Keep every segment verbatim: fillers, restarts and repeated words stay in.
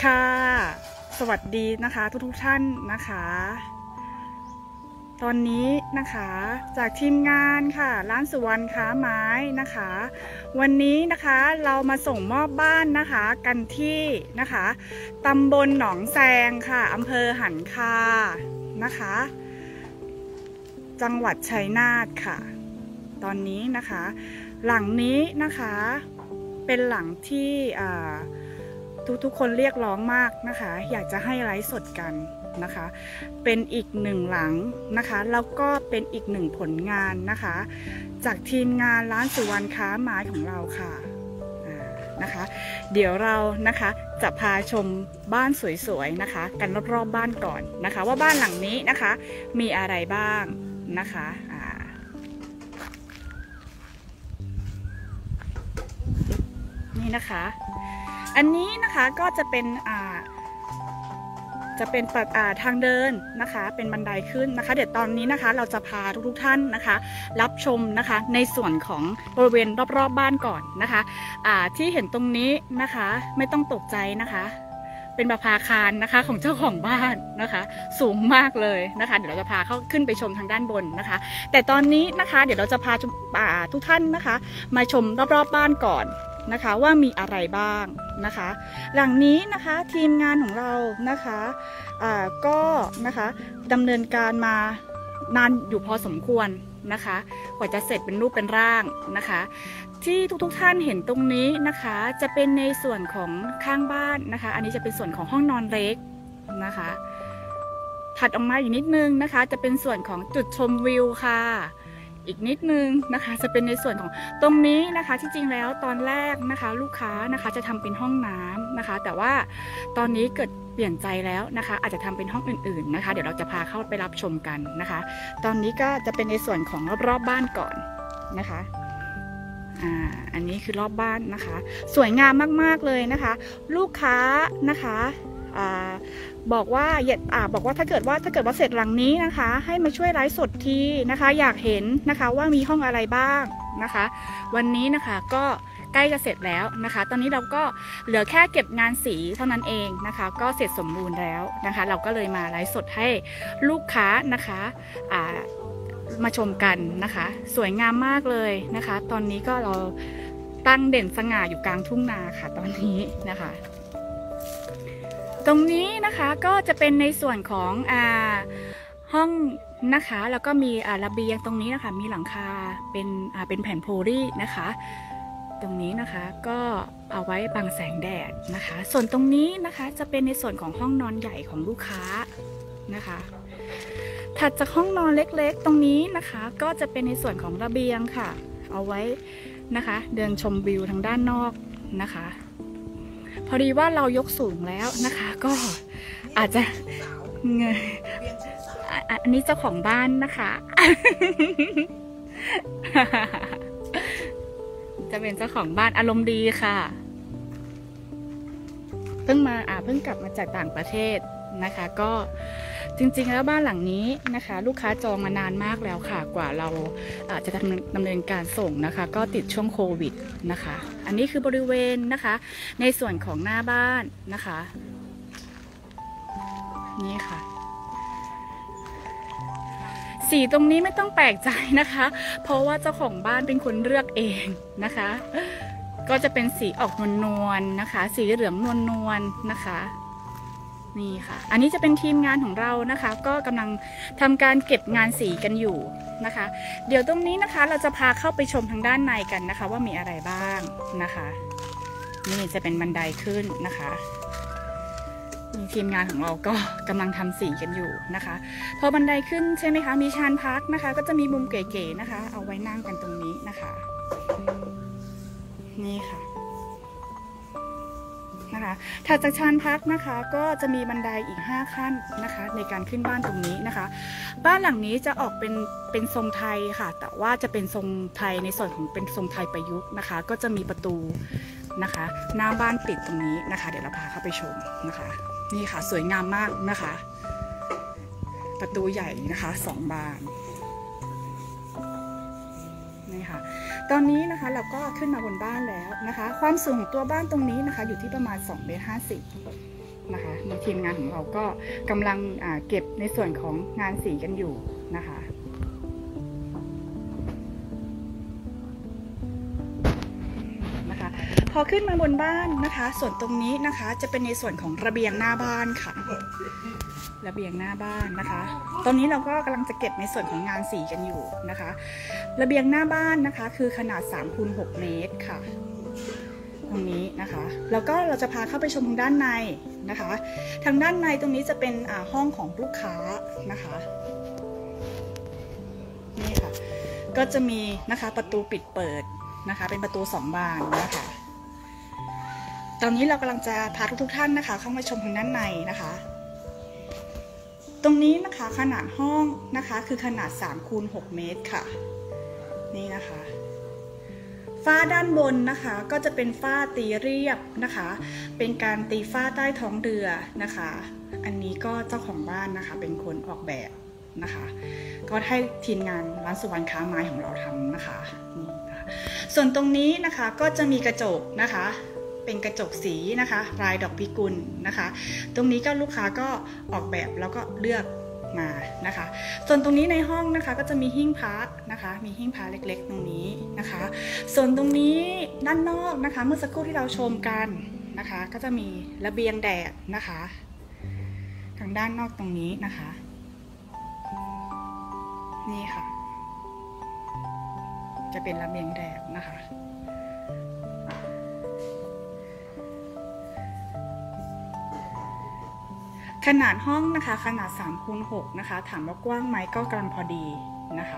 ค่ะสวัสดีนะคะทุกทุกท่านนะคะตอนนี้นะคะจากทีมงานค่ะร้านสุวรรณค้าไม้นะคะวันนี้นะคะเรามาส่งมอบบ้านนะคะกันที่นะคะตำบลหนองแซงค่ะอำเภอหันคานะคะจังหวัดชัยนาทค่ะตอนนี้นะคะหลังนี้นะคะเป็นหลังที่ทุกๆคนเรียกร้องมากนะคะอยากจะให้ไลฟ์สดกันนะคะเป็นอีกหนึ่งหลังนะคะแล้วก็เป็นอีกหนึ่งผลงานนะคะจากทีมงานร้านสุวรรณค้าไม้ของเราค่ะนะคะเดี๋ยวเรานะคะจะพาชมบ้านสวยๆนะคะกันรอบๆบ้านก่อนนะคะว่าบ้านหลังนี้นะคะมีอะไรบ้างนะคะนี่นะคะอันนี้นะคะก็จะเป็นอ่าจะเป็นทางเดินนะคะเป็นบันไดขึ้นนะคะเดี๋ยวตอนนี้นะคะเราจะพาทุกๆท่านนะคะรับชมนะคะในส่วนของบริเวณรอบๆ บ, บ้านก่อนนะคะอ่าที่เห็นตรงนี้นะคะไม่ต้องตกใจนะคะเป็นประภาคารนะคะของเจ้าของบ้านนะคะสูงมากเลยนะคะเดี๋ยวเราจะพาเข้าขึ้นไปชมทางด้านบนนะคะแต่ตอนนี้นะคะเดี๋ยวเราจะพาทุกท่านนะคะมาชมรอบๆ บ้านก่อนนะคะว่ามีอะไรบ้างนะคะหลังนี้นะคะทีมงานของเรานะคะอ่าก็นะคะดำเนินการมานานอยู่พอสมควรนะคะกว่าจะเสร็จเป็นรูปเป็นร่างนะคะที่ทุกๆท่านเห็นตรงนี้นะคะจะเป็นในส่วนของข้างบ้านนะคะอันนี้จะเป็นส่วนของห้องนอนเล็กนะคะถัดออกมาอีกนิดนึงนะคะจะเป็นส่วนของจุดชมวิวค่ะอีกนิดนึงนะคะจะเป็นในส่วนของตรงนี้นะคะที่จริงแล้วตอนแรกนะคะลูกค้านะคะจะทำเป็นห้องน้ำนะคะแต่ว่าตอนนี้เกิดเปลี่ยนใจแล้วนะคะอาจจะทำเป็นห้องอื่นๆนะคะเดี๋ยวเราจะพาเข้าไปรับชมกันนะคะตอนนี้ก็จะเป็นในส่วนของรอบๆบ้านก่อนนะคะอ่าอันนี้คือรอบบ้านนะคะสวยงามมากๆเลยนะคะลูกค้านะคะอ่าบอกว่าอย่าอ่าบอกว่าถ้าเกิดว่าถ้าเกิดว่าเสร็จหลังนี้นะคะให้มาช่วยไลฟ์สดทีนะคะอยากเห็นนะคะว่ามีห้องอะไรบ้างนะคะวันนี้นะคะก็ใกล้จะเสร็จแล้วนะคะตอนนี้เราก็เหลือแค่เก็บงานสีเท่านั้นเองนะคะก็เสร็จสมบูรณ์แล้วนะคะเราก็เลยมาไลฟ์สดให้ลูกค้านะคะอ่ามาชมกันนะคะสวยงามมากเลยนะคะตอนนี้ก็เราตั้งเด่นสง่าอยู่กลางทุ่งนาค่ะตอนนี้นะคะตรงนี้นะคะก็จะเป็นในส่วนของอ่าห้องนะคะแล้วก็มีอ่าระเบียงตรงนี้นะคะมีหลังคาเป็นอ่าเป็นแผ่นโพลีนะคะตรงนี้นะคะก็เอาไว้บังแสงแดดนะคะส่วนตรงนี้นะคะจะเป็นในส่วนของห้องนอนใหญ่ของลูกค้านะคะถัดจากห้องนอนเล็กๆตรงนี้นะคะก็จะเป็นในส่วนของระเบียงค่ะเอาไว้นะคะเดินชมวิวทางด้านนอกนะคะพอดีว่าเรายกสูงแล้วนะคะก็อาจจะเงยอันนี้เจ้าของบ้านนะคะจะเป็นเจ้าของบ้านอารมณ์ดีค่ะเพิ่งมาอ่าเพิ่งกลับมาจากต่างประเทศนะคะก็จริงๆแล้วบ้านหลังนี้นะคะลูกค้าจองมานานมากแล้วค่ะกว่าเราจะดำเนินการส่งนะคะก็ติดช่วงโควิดนะคะอันนี้คือบริเวณนะคะในส่วนของหน้าบ้านนะคะนี่ค่ะสีตรงนี้ไม่ต้องแปลกใจนะคะเพราะว่าเจ้าของบ้านเป็นคนเลือกเองนะคะก็จะเป็นสีออกนวลๆนะคะสีเหลืองนวลๆนะคะนี่ค่ะอันนี้จะเป็นทีมงานของเรานะคะก็กำลังทำการเก็บงานสีกันอยู่นะคะเดี๋ยวตรงนี้นะคะเราจะพาเข้าไปชมทางด้านในกันนะคะว่ามีอะไรบ้างนะคะนี่จะเป็นบันไดขึ้นนะคะทีมงานของเราก็กำลังทำสีกันอยู่นะคะพอบันไดขึ้นใช่ไหมคะมีชานพักนะคะก็จะมีมุมเก๋ๆนะคะเอาไว้นั่งกันตรงนี้นะคะนี่ค่ะนะคะถัดจากชานพักนะคะก็จะมีบันไดอีกห้าขั้นนะคะในการขึ้นบ้านตรงนี้นะคะบ้านหลังนี้จะออกเป็นเป็นทรงไทยค่ะแต่ว่าจะเป็นทรงไทยในส่วนของเป็นทรงไทยประยุกต์นะคะก็จะมีประตูนะคะหน้าบ้านปิดตรงนี้นะคะเดี๋ยวเราพาเข้าไปชมนะคะนี่ค่ะสวยงามมากนะคะประตูใหญ่นะคะสองบานนี่ค่ะ ตอนนี้นะคะเราก็ขึ้นมาบนบ้านแล้วนะคะความสูงของตัวบ้านตรงนี้นะคะอยู่ที่ประมาณสองเมตรห้าสิบนะคะในทีมงานของเราก็กำลังเก็บในส่วนของงานสีกันอยู่นะคะนะคะพอขึ้นมาบนบ้านนะคะส่วนตรงนี้นะคะจะเป็นในส่วนของระเบียงหน้าบ้านค่ะระเบียงหน้าบ้านนะคะตอนนี้เราก็กำลังจะเก็บในส่วนของงานสีกันอยู่นะคะระเบียงหน้าบ้านนะคะคือขนาดสามคูณหกเมตรค่ะตรงนี้นะคะแล้วก็เราจะพาเข้าไปชมทางด้านในนะคะทางด้านในตรงนี้จะเป็นห้องของลูกค้านะคะนี่ค่ะก็จะมีนะคะประตูปิดเปิดนะคะเป็นประตูสองบานนะคะตอนนี้เรากำลังจะพาทุกๆท่านนะคะเข้ามาชมทางด้านในนะคะตรงนี้นะคะขนาดห้องนะคะคือขนาดสามคูณหกเมตรค่ะนี่นะคะฝ้าด้านบนนะคะก็จะเป็นฝ้าตีเรียบนะคะเป็นการตีฝ้าใต้ท้องเรือนะคะอันนี้ก็เจ้าของบ้านนะคะเป็นคนออกแบบนะคะก็ให้ทีมงานร้านสุวรรณค้าไม้ของเราทำนะคะนี่นะคะส่วนตรงนี้นะคะก็จะมีกระจกนะคะเป็นกระจกสีนะคะลายดอกพิกุลนะคะตรงนี้ก็ลูกค้าก็ออกแบบแล้วก็เลือกมานะคะส่วนตรงนี้ในห้องนะคะก็จะมีหิ้งพระนะคะมีหิ้งพระเล็กๆตรงนี้นะคะส่วนตรงนี้ด้านนอกนะคะเมื่อสักครู่ที่เราชมกันนะคะก็จะมีระเบียงแดดนะคะทางด้านนอกตรงนี้นะคะนี่ค่ะจะเป็นระเบียงแดดนะคะขนาดห้องนะคะขนาดสามคูณหกนะคะถามว่ากว้างไหมก็กำลังพอดีนะคะ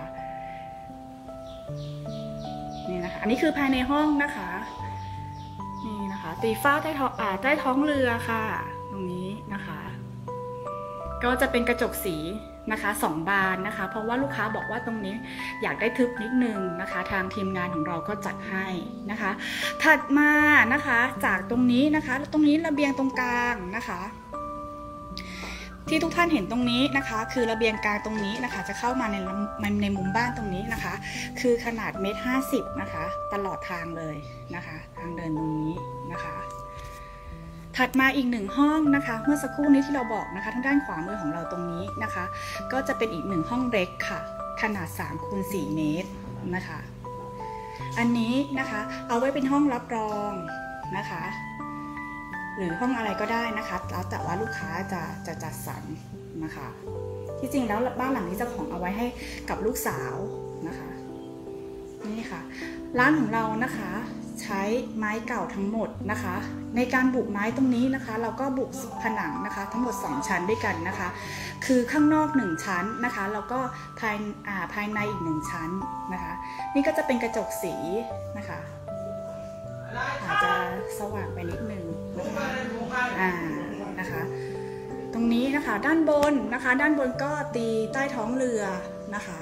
นี่นะคะอันนี้คือภายในห้องนะคะนี่นะคะตีฝ้าใต้ท้องอ่าใต้ท้องเรือค่ะตรงนี้นะคะก็จะเป็นกระจกสีนะคะสองบานนะคะเพราะว่าลูกค้าบอกว่าตรงนี้อยากได้ทึบนิดนึงนะคะทางทีมงานของเราก็จัดให้นะคะถัดมานะคะจากตรงนี้นะคะตรงนี้ระเบียงตรงกลางนะคะที่ทุกท่านเห็นตรงนี้นะคะคือระเบียงกลางตรงนี้นะคะจะเข้ามาในในมุมบ้านตรงนี้นะคะคือขนาดเมตรห้าสิบนะคะตลอดทางเลยนะคะทางเดินตรงนี้นะคะถัดมาอีกหนึ่งห้องนะคะเมื่อสักครู่นี้ที่เราบอกนะคะทางด้านขวามือของเราตรงนี้นะคะก็จะเป็นอีกหนึ่งห้องเล็กค่ะขนาดสามคูณสี่เมตรนะคะอันนี้นะคะเอาไว้เป็นห้องรับรองนะคะหรือห้องอะไรก็ได้นะคะแล้วแต่ว่าลูกค้าจะจะจัดสรรนะคะที่จริงแล้วบ้านหลังนี้เจ้าของเอาไว้ให้กับลูกสาวนะคะนี่ค่ะร้านของเรานะคะใช้ไม้เก่าทั้งหมดนะคะในการบุกไม้ตรงนี้นะคะเราก็บุกผนังนะคะทั้งหมดสองชั้นด้วยกันนะคะคือข้างนอกหนึ่งชั้นนะคะแล้วก็ภายอ่าภายในอีกหนึ่งชั้นนะคะนี่ก็จะเป็นกระจกสีนะคะอาจจะสว่างไปนิดนึงนะคะอ่านะคะตรงนี้นะคะด้านบนนะคะด้านบนก็ตีใต้ท้องเรือนะคะ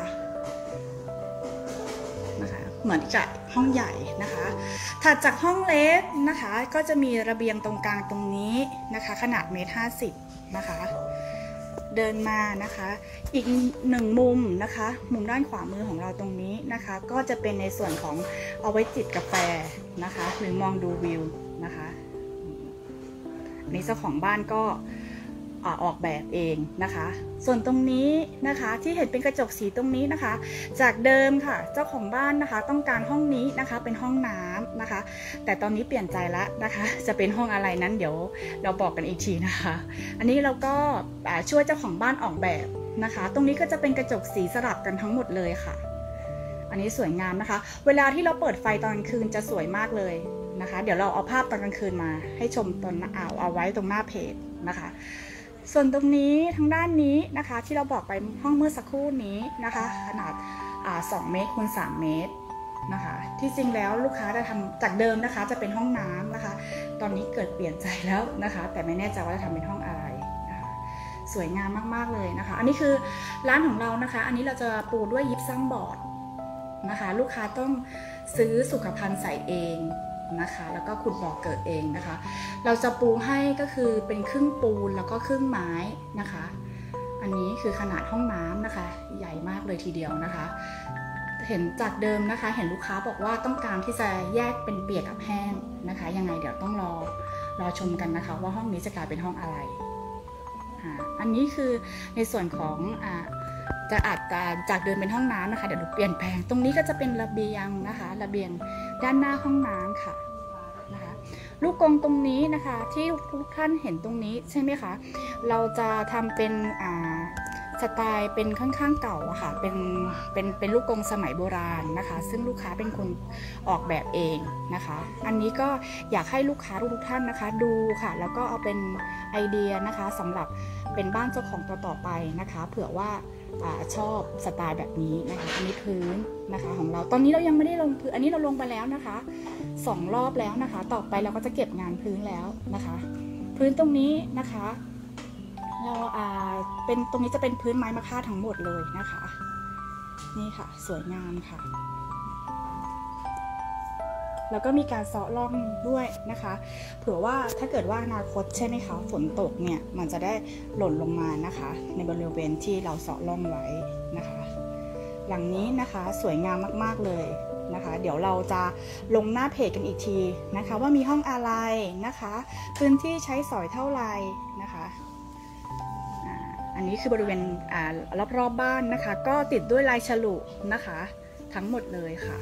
นะคะเหมือนกับห้องใหญ่นะคะถัดจากห้องเล็กนะคะก็จะมีระเบียงตรงกลางตรงนี้นะคะขนาดเมตรห้าสิบนะคะเดินมานะคะอีกหนึ่งมุมนะคะมุมด้านขวามือของเราตรงนี้นะคะก็จะเป็นในส่วนของเอาไว้จิบกาแฟนะคะหรือมองดูวิวนะคะนี่เจ้าของบ้านก็ออกแบบเองนะคะส่วนตรงนี้นะคะที่เห็นเป็นกระจกสีตรงนี้นะคะจากเดิมค่ะเจ้าของบ้านนะคะต้องการห้องนี้นะคะเป็นห้องน้ำนะคะแต่ตอนนี้เปลี่ยนใจแล้วนะคะจะเป็นห้องอะไรนั้นเดี๋ยวเราบอกกันอีกทีนะคะอันนี้เราก็ช่วยเจ้าของบ้านออกแบบนะคะตรงนี้ก็จะเป็นกระจกสีสลับกันทั้งหมดเลยค่ะอันนี้สวยงามนะคะเวลาที่เราเปิดไฟตอนกลางคืนจะสวยมากเลยนะคะเดี๋ยวเราเอาภาพตอนกลางคืนมาให้ชมตอนเอาเอาไว้ตรงหน้าเพจนะคะส่วนตรงนี้ทางด้านนี้นะคะที่เราบอกไปห้องเมื่อสักครู่นี้นะคะขนาดสองเมตรคูณสามเมตรนะคะที่จริงแล้วลูกค้าจะทำจากเดิมนะคะจะเป็นห้องน้ำนะคะตอนนี้เกิดเปลี่ยนใจแล้วนะคะแต่ไม่แน่ใจว่าจะทำเป็นห้องอะไรนะคะสวยงามมากๆเลยนะคะอันนี้คือร้านของเรานะคะอันนี้เราจะปูด้วยยิปซัมบอร์ดนะคะลูกค้าต้องซื้อสุขภัณฑ์ใส่เองนะคะแล้วก็ขุดบ่อเกิดเองนะคะเราจะปูให้ก็คือเป็นครึ่งปูนแล้วก็ครึ่งไม้นะคะอันนี้คือขนาดห้องน้ำนะคะใหญ่มากเลยทีเดียวนะคะเห็นจากเดิมนะคะเห็นลูกค้าบอกว่าต้องการที่จะแยกเป็นเปียกกับแห้งนะคะยังไงเดี๋ยวต้องรอรอชมกันนะคะว่าห้องนี้จะกลายเป็นห้องอะไรอ่าอันนี้คือในส่วนของอ่าจะอาจจะจากเดิมเป็นห้องน้ำนะคะเดี๋ยวดูเปลี่ยนแปลงตรงนี้ก็จะเป็นระเบียงนะคะระเบียงด้านหน้าห้องน้ำค่ะนะคะลูกกรงตรงนี้นะคะที่ทุกท่านเห็นตรงนี้ใช่ไหมคะเราจะทำเป็นอ่าสไตล์เป็นค่อนข้างเก่าอะค่ะเป็นเป็นเป็นลูกกรงสมัยโบราณนะคะซึ่งลูกค้าเป็นคนออกแบบเองนะคะอันนี้ก็อยากให้ลูกค้าทุกท่านนะคะดูค่ะแล้วก็เอาเป็นไอเดียนะคะสำหรับเป็นบ้านเจ้าของตัวต่อไปนะคะเผื่อว่าอชอบสไตล์แบบนี้นะคะอันนี้พื้นนะคะของเราตอนนี้เรายังไม่ได้ลงพื้นอันนี้เราลงไปแล้วนะคะสองรอบแล้วนะคะต่อไปเราก็จะเก็บงานพื้นแล้วนะคะพื้นตรงนี้นะคะเราอ่าเป็นตรงนี้จะเป็นพื้นไม้มะค่าทั้งหมดเลยนะคะนี่ค่ะสวยงามค่ะแล้วก็มีการเซาะร่องด้วยนะคะเผื่อว่าถ้าเกิดว่าอนาคตใช่ไหมคะฝนตกเนี่ยมันจะได้หล่นลงมานะคะในบริเวณที่เราเซาะร่องไว้นะคะหลังนี้นะคะสวยงามมากๆเลยนะคะเดี๋ยวเราจะลงหน้าเพจกันอีกทีนะคะว่ามีห้องอะไรนะคะพื้นที่ใช้สอยเท่าไหร่นะคะอันนี้คือบริเวณรอบๆบ้านนะคะก็ติดด้วยลายฉลุนะคะทั้งหมดเลยค่ะ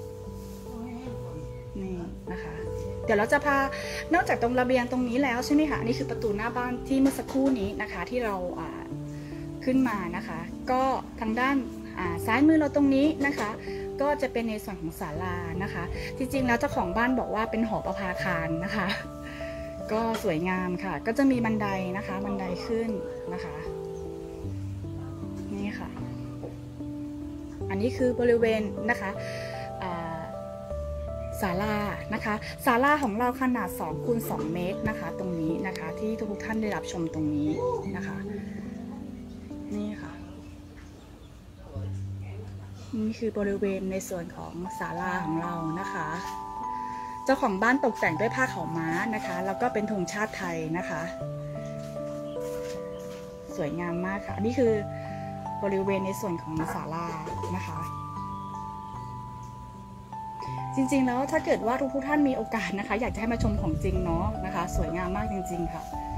นี่นะคะเดี๋ยวเราจะพานอกจากตรงระเบียงตรงนี้แล้วใช่ไหมคะอันนี้คือประตูหน้าบ้านที่เมื่อสักครู่นี้นะคะที่เราขึ้นมานะคะก็ทางด้านซ้ายมือเราตรงนี้นะคะก็จะเป็นในส่วนของศาลานะคะจริงๆแล้วเจ้าของบ้านบอกว่าเป็นหอประภาคารนะคะก็สวยงามค่ะก็จะมีบันไดนะคะบันไดขึ้นนะคะนี่ค่ะอันนี้คือบริเวณนะคะศาลานะคะศาลาของเราขนาดสองคูณสองเมตรนะคะตรงนี้นะคะที่ทุกท่านได้รับชมตรงนี้นะคะนี่ค่ะนี่คือบริเวณในส่วนของศาลาของเรานะคะเจ้าของบ้านตกแต่งด้วยผ้าขาวม้านะคะแล้วก็เป็นธงชาติไทยนะคะสวยงามมากค่ะนี่คือบริเวณในส่วนของศาลานะคะจริงๆแล้วถ้าเกิดว่าทุกท่านมีโอกาสนะคะอยากจะให้มาชมของจริงเนาะนะคะสวยงามมากจริงๆค่ะ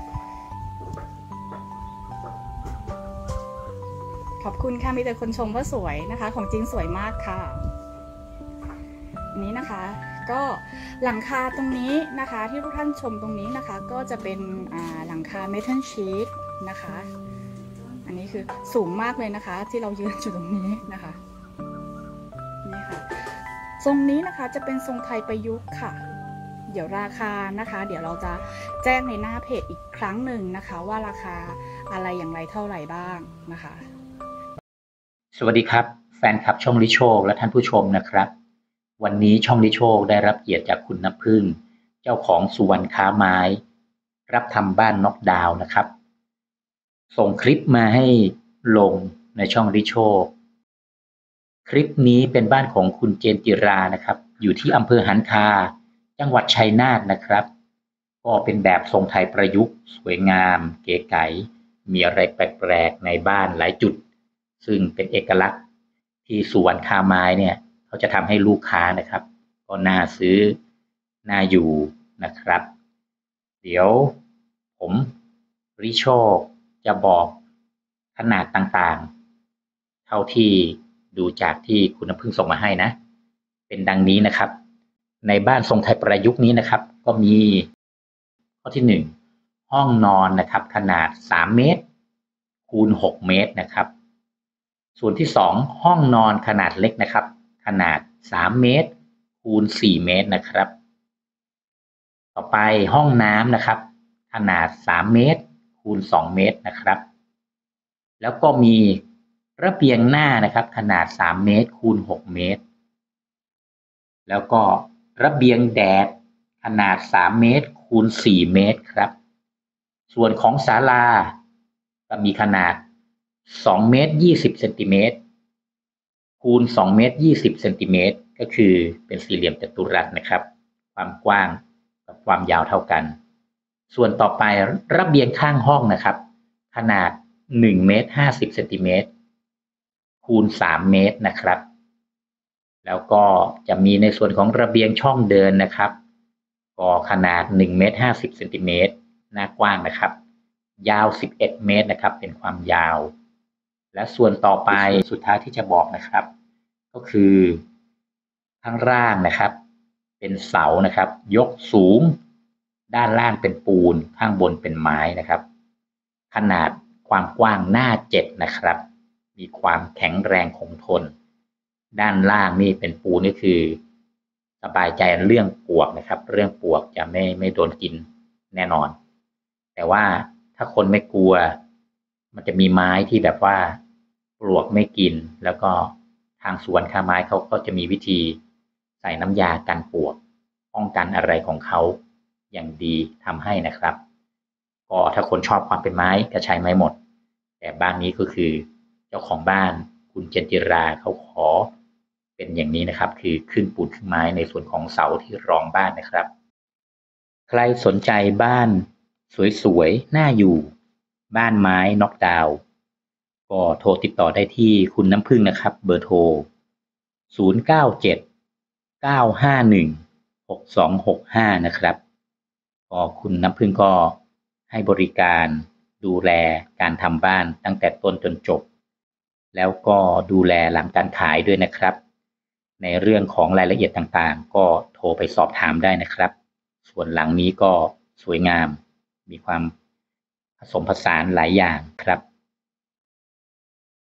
ขอบคุณค่ะมีแต่คนชมว่าสวยนะคะของจริงสวยมากค่ะอันนี้นะคะก็หลังคาตรงนี้นะคะที่ทุกท่านชมตรงนี้นะคะก็จะเป็นหลังคาเมทัลชีทนะคะอันนี้คือสูงมากเลยนะคะที่เรายืนอยู่ตรงนี้นะคะนี่ค่ะทรงนี้นะคะจะเป็นทรงไทยประยุกต์ค่ะเดี๋ยวราคานะคะเดี๋ยวเราจะแจ้งในหน้าเพจอีกครั้งหนึ่งนะคะว่าราคาอะไรอย่างไรเท่าไหร่บ้างนะคะสวัสดีครับแฟนคลับช่องลิโชคและท่านผู้ชมนะครับวันนี้ช่องลิโชคได้รับเกียรติจากคุณน้ำพึ่งเจ้าของสุวรรณค้าไม้รับทำบ้านน็อกดาวน์นะครับส่งคลิปมาให้ลงในช่องลิโชคคลิปนี้เป็นบ้านของคุณเจนจิรานะครับอยู่ที่อำเภอหันคาจังหวัดชัยนาทนะครับก็เป็นแบบทรงไทยประยุกต์สวยงามเก๋ไก๋มีอะไรแปลกๆในบ้านหลายจุดซึ่งเป็นเอกลักษณ์ที่สุวรรณค้าไม้เนี่ยเขาจะทำให้ลูกค้านะครับก็น่าซื้อน่าอยู่นะครับเดี๋ยวผมริโชคจะบอกขนาดต่างๆเท่าที่ดูจากที่คุณน้ำพึ่งส่งมาให้นะเป็นดังนี้นะครับในบ้านทรงไทยประยุกต์นี้นะครับก็มีข้อที่หนึ่งห้องนอนนะครับขนาดสามเมตรคูณหกเมตรนะครับส่วนที่สองห้องนอนขนาดเล็กนะครับขนาดสามเมตรคูณสี่เมตรนะครับต่อไปห้องน้ำนะครับขนาดสามเมตรคูณสองเมตรนะครับแล้วก็มีระเบียงหน้านะครับขนาดสามเมตรคูณหกเมตรแล้วก็ระเบียงแดดขนาดสามเมตรคูณสี่เมตรครับส่วนของศาลาก็มีขนาดสองเมตรยี่สิบเซนติเมตรคูณสองเมตรยี่สิบเซนติเมตรก็คือเป็นสี่เหลี่ยมจัตุรัสนะครับความกว้างกับความยาวเท่ากันส่วนต่อไประเบียงข้างห้องนะครับขนาดหนึ่งเมตรห้าสิบเซนติเมตรคูณสามเมตรนะครับแล้วก็จะมีในส่วนของระเบียงช่องเดินนะครับก็ขนาดหนึ่งเมตรห้าสิบเซนติเมตรหน้ากว้างนะครับยาวสิบเอ็ดเมตรนะครับเป็นความยาวและส่วนต่อไปสุดท้ายที่จะบอกนะครับก็คือข้างล่างนะครับเป็นเสานะครับยกสูงด้านล่างเป็นปูนข้างบนเป็นไม้นะครับขนาดความกว้างหน้าเจ็ดนะครับมีความแข็งแรงคงทนด้านล่างนี่เป็นปูนนี่คือสบายใจเรื่องปลวกนะครับเรื่องปลวกจะไม่ไม่โดนกินแน่นอนแต่ว่าถ้าคนไม่กลัวมันจะมีไม้ที่แบบว่าปลวกไม่กินแล้วก็ทางสวนค้าไม้เขาก็จะมีวิธีใส่น้ำยากันปลวกป้องกันอะไรของเขาอย่างดีทำให้นะครับก็ถ้าคนชอบความเป็นไม้ก็ใช้ไม้หมดแต่บ้านนี้ก็คือเจ้าของบ้านคุณเจนจิราเขาขอเป็นอย่างนี้นะครับคือครึ่งปูนครึ่งไม้ในส่วนของเสาที่รองบ้านนะครับใครสนใจบ้านสวยๆน่าอยู่บ้านไม้น็อกดาวน์ก็โทรติดต่อได้ที่คุณน้ำพึ่งนะครับเบอร์โทรศูนย์ เก้า เจ็ด เก้า ห้า หนึ่ง หก สอง หก ห้านะครับก็คุณน้ำพึ่งก็ให้บริการดูแลการทำบ้านตั้งแต่ต้นจนจบแล้วก็ดูแลหลังการขายด้วยนะครับในเรื่องของรายละเอียดต่างๆก็โทรไปสอบถามได้นะครับส่วนหลังนี้ก็สวยงามมีความผสมผสานหลายอย่างครับ